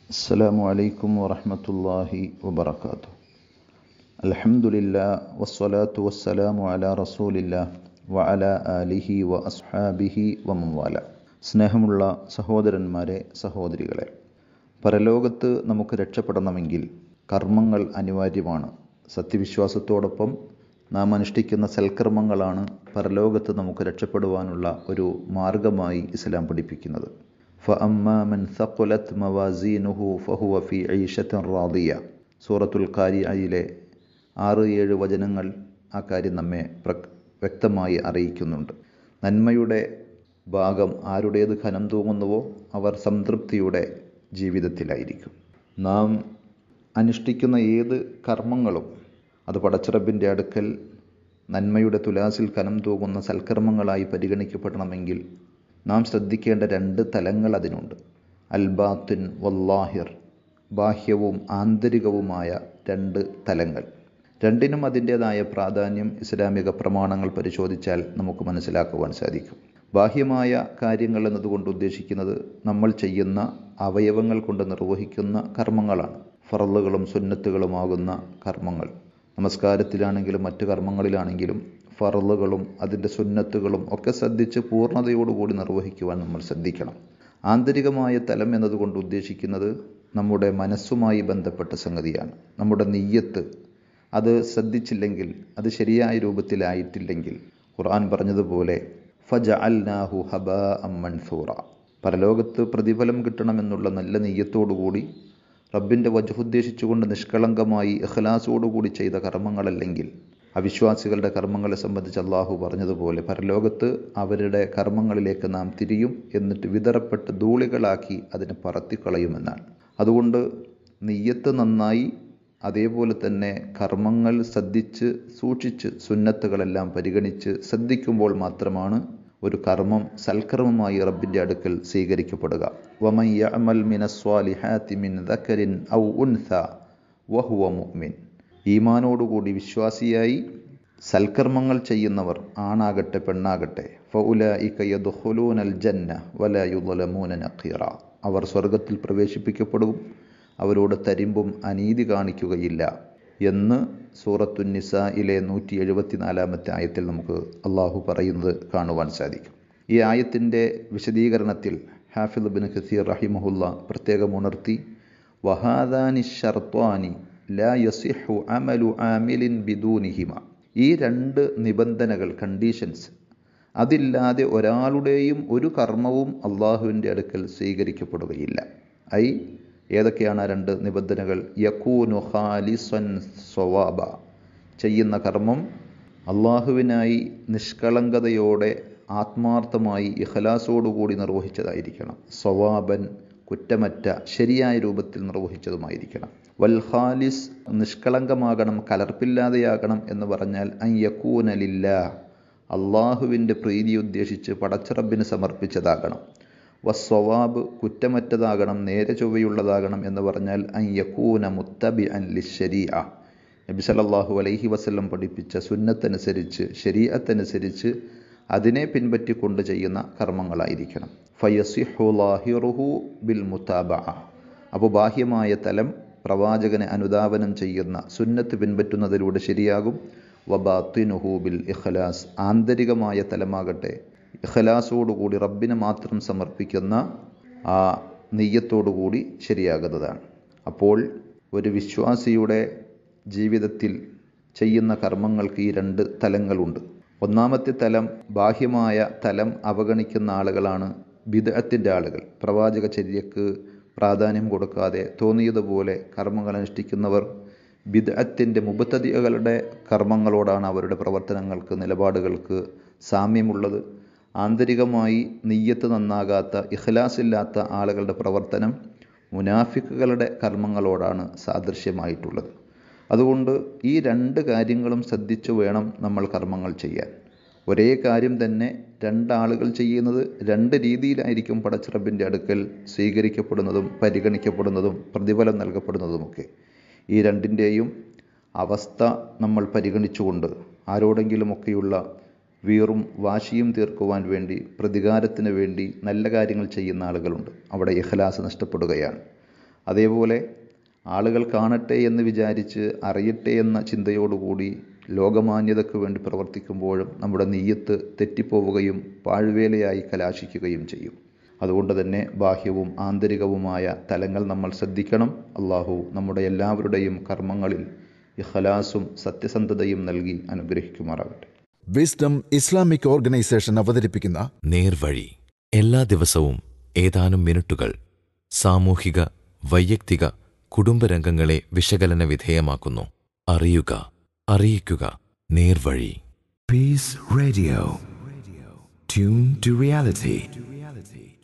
അസ്സലാമു അലൈക്കും വറഹ്മത്തുള്ളാഹി വബറകാതുഹു. അൽഹംദുലില്ലാഹ് വസ്സലാത്തു വസ്സലാമു അലാ റസൂലില്ലാഹ് വഅലാ ആലിഹി വഅസ്ഹാബിഹി വമൻവാല. സ്നേഹമുള്ള സഹോദരന്മാരെ, സഹോദരികളെ, പരലോകത്ത് നമുക്ക് രക്ഷപ്പെടണമെങ്കിൽ കർമ്മങ്ങൾ അനിവാര്യമാണ്. സത്യവിശ്വാസത്തോടൊപ്പം നാം അനുഷ്ഠിക്കുന്ന സൽക്കർമ്മങ്ങളാണ് പരലോകത്ത് നമുക്ക് രക്ഷപ്പെടുവാനുള്ള ഒരു മാർഗമായി ഇസ്ലാം പഠിപ്പിക്കുന്നത്. فأما من ثقلت موازينه فهو في عيشة راضية. സൂറത്തുൽ ഖാരിഅയിലെ 6-7 വചനങ്ങൾ ആ കാര്യം നമ്മെ വ്യക്തമായി അറിയിക്കുന്നുണ്ട്. നന്മയുടെ ഭാഗം ആരുടേത് ഖനം തൂങ്ങുന്നുവോ അവർ സംതൃപ്തിയുടെ ജീവിതത്തിലായിരിക്കും. നാം അനുഷ്ഠിക്കുന്ന ഏത് കർമ്മങ്ങളും അത് പടച്ചിറപ്പിൻ്റെ അടുക്കൽ നന്മയുടെ തുലാസിൽ ഖനം തൂങ്ങുന്ന സൽക്കർമ്മങ്ങളായി പരിഗണിക്കപ്പെടണമെങ്കിൽ നാം ശ്രദ്ധിക്കേണ്ട 2 തലങ്ങൾ അതിനുണ്ട്. അൽ ബാത്തിൻ വല്ലാഹിർ, ബാഹ്യവും ആന്തരികവുമായ 2 തലങ്ങൾ. രണ്ടിനും അതിൻ്റേതായ പ്രാധാന്യം ഇസ്ലാമിക പ്രമാണങ്ങൾ പരിശോധിച്ചാൽ നമുക്ക് മനസ്സിലാക്കുവാൻ സാധിക്കും. ബാഹ്യമായ കാര്യങ്ങൾ എന്നതുകൊണ്ട് ഉദ്ദേശിക്കുന്നത് നമ്മൾ ചെയ്യുന്ന അവയവങ്ങൾ കൊണ്ട് നിർവഹിക്കുന്ന കർമ്മങ്ങളാണ്. ഫർളുകളും സുന്നത്തുകളുമാകുന്ന കർമ്മങ്ങൾ. നമസ്കാരത്തിലാണെങ്കിലും മറ്റു കർമ്മങ്ങളിലാണെങ്കിലും ഫർളുകളും അതിൻ്റെ സുന്നത്തുകളും ഒക്കെ ശ്രദ്ധിച്ച് പൂർണ്ണതയോടുകൂടി നിർവഹിക്കുവാൻ നമ്മൾ ശ്രദ്ധിക്കണം. ആന്തരികമായ തലം എന്നതുകൊണ്ട് ഉദ്ദേശിക്കുന്നത് നമ്മുടെ മനസ്സുമായി ബന്ധപ്പെട്ട സംഗതിയാണ്. നമ്മുടെ നിയ്യത്ത് അത് ശ്രദ്ധിച്ചില്ലെങ്കിൽ, അത് ശരിയായ രൂപത്തിലായിട്ടില്ലെങ്കിൽ, ഖുർആൻ പറഞ്ഞതുപോലെ ഫജഅൽനാഹു ഹബാഅൻ മൻസൂറ, പരലോകത്ത് പ്രതിഫലം കിട്ടണമെന്നുള്ള നല്ല നിയ്യത്തോടുകൂടി റബ്ബിൻ്റെ വജ്ഹ് ഉദ്ദേശിച്ചുകൊണ്ട് നിഷ്കളങ്കമായി ഇഖ്ലാസോടുകൂടി ചെയ്ത കർമ്മങ്ങളല്ലെങ്കിൽ, അവിശ്വാസികളുടെ കർമ്മങ്ങളെ സംബന്ധിച്ച് അള്ളാഹു പറഞ്ഞതുപോലെ പരലോകത്ത് അവരുടെ കർമ്മങ്ങളിലേക്ക് നാം തിരിയും, എന്നിട്ട് വിതറപ്പെട്ട് ധൂളികളാക്കി അതിനെ പറത്തിക്കളയുമെന്നാണ്. അതുകൊണ്ട് നിയ്യത്ത് നന്നായി, അതേപോലെ തന്നെ കർമ്മങ്ങൾ ശ്രദ്ധിച്ച് സൂക്ഷിച്ച് സുന്നത്തുകളെല്ലാം പരിഗണിച്ച് ശ്രദ്ധിക്കുമ്പോൾ മാത്രമാണ് ഒരു കർമ്മം സൽക്കർമ്മമായി റബ്ബിൻ്റെ അടുക്കൽ സ്വീകരിക്കപ്പെടുക. വമൻ യഅമൽ മിനസ്വാലിഹാത്തി മിൻ ദക്കറിൻ ഔ ഉൻസ വഹുവ മുഅ്മിൻ, ഈമാനോടുകൂടി വിശ്വാസിയായി സൽക്കർമ്മങ്ങൾ ചെയ്യുന്നവർ, ആണാകട്ടെ പെണ്ണാകട്ടെ, ഫഉലൈക യദ്ഖുലൂനൽ ജന്ന വലാ യുദ്ലമൂന നഖീറ, അവർ സ്വർഗത്തിൽ പ്രവേശിപ്പിക്കപ്പെടും, അവരോട് തരിമ്പും അനീതി കാണിക്കുകയില്ല എന്ന് സൂറത്തു നിസായിലെ 174-ാമത്തെ ആയത്തിൽ നമുക്ക് അള്ളാഹു പറയുന്നത് കാണുവാൻ സാധിക്കും. ഈ ആയത്തിൻ്റെ വിശദീകരണത്തിൽ ഹാഫിദ് ഇബ്നു കസീർ റഹിമഹുല്ല പ്രത്യേകം ഉണർത്തി, വഹാദാനി ശർത്വാനി ലാ യസിഹു അമലു ആമിലിൻ ബിദൂനിഹിമ, ഈ 2 നിബന്ധനകൾ, കണ്ടീഷൻസ്, അതില്ലാതെ ഒരാളുടെയും ഒരു കർമ്മവും അള്ളാഹുവിൻ്റെ അടുക്കൽ സ്വീകരിക്കപ്പെടുകയില്ല. ഏതൊക്കെയാണ് 2 നിബന്ധനകൾ? യകൂനു ഖാലിസൻ സ്വവാബ, ചെയ്യുന്ന കർമ്മം അള്ളാഹുവിനായി നിഷ്കളങ്കതയോടെ ആത്മാർത്ഥമായി ഇഖ്ലാസോടുകൂടി നിർവഹിച്ചതായിരിക്കണം. സ്വവാബൻ, കുറ്റമറ്റ ശരിയായ രൂപത്തിൽ നിർവഹിച്ചതുമായിരിക്കണം. വൽ ഖാലിസ്, നിഷ്കളങ്കമാകണം, കലർപ്പില്ലാതെയാകണം എന്ന് പറഞ്ഞാൽ അൻ യകൂന ലില്ലാഹ്, അള്ളാഹുവിൻ്റെ പ്രീതി ഉദ്ദേശിച്ച് പടച്ചിറപ്പിന് സമർപ്പിച്ചതാകണം. വസ്സവാബ്, കുറ്റമറ്റതാകണം, നേരെ ചൊവ്വയുള്ളതാകണം എന്ന് പറഞ്ഞാൽ അൻ യകൂന മുത്തബിഅൻ ലിശ്ശരീഅ, നബി സല്ലല്ലാഹു അലൈഹി വസല്ലം പഠിപ്പിച്ച സുന്നത്തനുസരിച്ച്, ശരീഅത്തനുസരിച്ച് അതിനെ പിൻപറ്റിക്കൊണ്ട് ചെയ്യുന്ന കർമ്മങ്ങളായിരിക്കണം. ഫയസിഹു ലാഹിറുഹു ബിൽ മുതാബഅ, അപ്പോൾ ബാഹ്യമായ തലം പ്രവാചകനെ അനുധാവനം ചെയ്യുന്ന സുന്നത്ത് പിൻപറ്റുന്നതിലൂടെ ശരിയാകും. വബാത്തിനുഹു ബിൽ ഇഖ്ലാസ്, ആന്തരികമായ തലമാകട്ടെ ഇഖ്ലാസോടുകൂടി റബ്ബിനെ മാത്രം സമർപ്പിക്കുന്ന ആ നിയ്യത്തോടുകൂടി ശരിയാകുന്നതാണ്. അപ്പോൾ ഒരു വിശ്വാസിയുടെ ജീവിതത്തിൽ ചെയ്യുന്ന കർമ്മങ്ങൾക്ക് ഈ 2 തലങ്ങളുണ്ട്. ഒന്നാമത്തെ തലം, ബാഹ്യമായ തലം അവഗണിക്കുന്ന ആളുകളാണ് ബിദ്അത്തിൻ്റെ ആളുകൾ. പ്രവാചക ചര്യക്ക് പ്രാധാന്യം കൊടുക്കാതെ തോന്നിയതുപോലെ കർമ്മങ്ങൾ അനുഷ്ഠിക്കുന്നവർ ബിദ്അത്തിൻ്റെ മുബ്തദിഅകളുടെ കർമ്മങ്ങളോടാണ് അവരുടെ പ്രവർത്തനങ്ങൾക്ക്, നിലപാടുകൾക്ക് സാമ്യമുള്ളത്. ആന്തരികമായി നിയ്യത്ത് നന്നാകാത്ത, ഇഖ്ലാസില്ലാത്ത ആളുകളുടെ പ്രവർത്തനം മുനാഫിക്കുകളുടെ കർമ്മങ്ങളോടാണ് സാദൃശ്യമായിട്ടുള്ളത്. അതുകൊണ്ട് ഈ 2 കാര്യങ്ങളും ശ്രദ്ധിച്ചു വേണം നമ്മൾ കർമ്മങ്ങൾ ചെയ്യാൻ. ഒരേ കാര്യം തന്നെ 2 ആളുകൾ ചെയ്യുന്നത് 2 രീതിയിലായിരിക്കും പടച്ചിറപ്പിൻ്റെ അടുക്കൽ സ്വീകരിക്കപ്പെടുന്നതും പരിഗണിക്കപ്പെടുന്നതും പ്രതിഫലം നൽകപ്പെടുന്നതുമൊക്കെ. ഈ 2ൻ്റെയും അവസ്ഥ നമ്മൾ പരിഗണിച്ചുകൊണ്ട് ആരോടെങ്കിലുമൊക്കെയുള്ള വീറും വാശിയും തീർക്കുവാൻ വേണ്ടി, പ്രതികാരത്തിന് വേണ്ടി നല്ല കാര്യങ്ങൾ ചെയ്യുന്ന ആളുകളുണ്ട്. അവിടെ ഇഖ്ലാസ് നഷ്ടപ്പെടുകയാണ്. അതേപോലെ ആളുകൾ കാണട്ടെ എന്ന് വിചാരിച്ച് അറിയട്ടെ എന്ന ചിന്തയോടുകൂടി ലോകമാന്യതയ്ക്ക് വേണ്ടി പ്രവർത്തിക്കുമ്പോഴും നമ്മുടെ നീയത്ത് തെറ്റിപ്പോവുകയും പാഴ്വേലയായി കലാശിക്കുകയും ചെയ്യും. അതുകൊണ്ട് തന്നെ ബാഹ്യവും ആന്തരികവുമായ തലങ്ങൾ നമ്മൾ ശ്രദ്ധിക്കണം. അള്ളാഹു നമ്മുടെ എല്ലാവരുടെയും കർമ്മങ്ങളിൽ ഇഖ്ലാസും സത്യസന്ധതയും നൽകി അനുഗ്രഹിക്കുമാറാകട്ടെ. വിസ്ഡം ഇസ്ലാമിക് ഓർഗനൈസേഷൻ അവതരിപ്പിക്കുന്ന നേർവഴി എല്ലാ ദിവസവും ഏതാനും മിനിറ്റുകൾ സാമൂഹിക, വൈയക്തിക, കുടുംബരംഗങ്ങളെ വിശകലന വിധേയമാക്കുന്നു. അറിയുക, അറിയിക്കുക. നേർവഴി. Peace Radio. Tune to reality.